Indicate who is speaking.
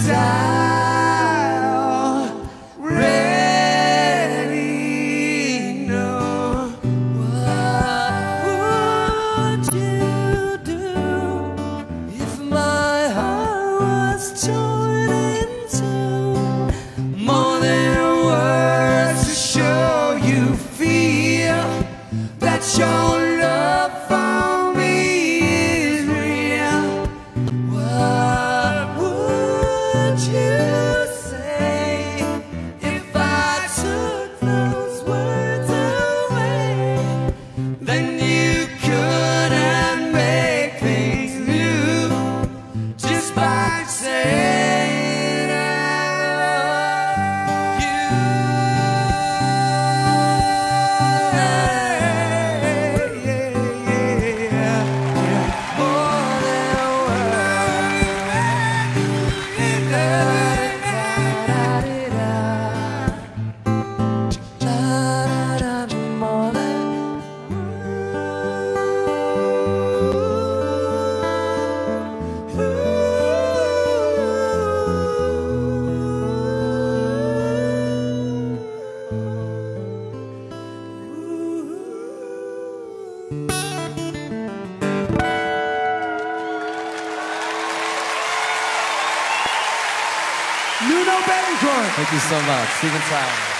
Speaker 1: style ready. No, what would you do if my heart was torn in two? More than words to show you feel that your love for me is real. What would you say if I took those words away? Then you couldn't make things new just by saying I love you. More than Nuno Bentancur.
Speaker 2: Thank you so much. Steven Tyler.